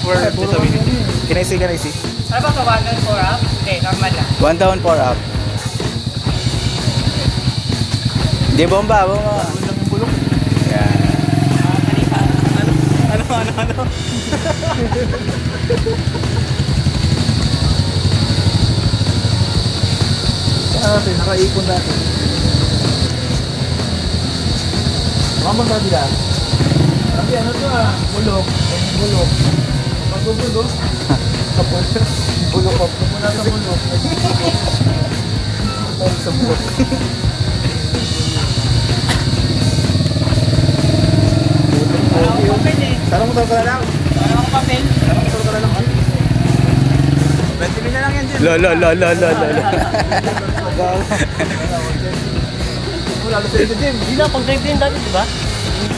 for disability. Can I see? Ano ba ka 1 down 4 up? Hindi, normal lang. 1 down, 4 up. Di bomba. Yan. Ano? Nakaipon natin. Mamang tabi lang. Tapi ano to bulok. Pag-bulok. Bulok up. Muna sa bulok. Sa bulok. Wala akong papel eh. Sarang motor ka na lang. Wala akong papel. 20 million lang yan, Jim. Lo. Wala na sa ito, Jim. Hindi na, pag-drive din dati, di ba?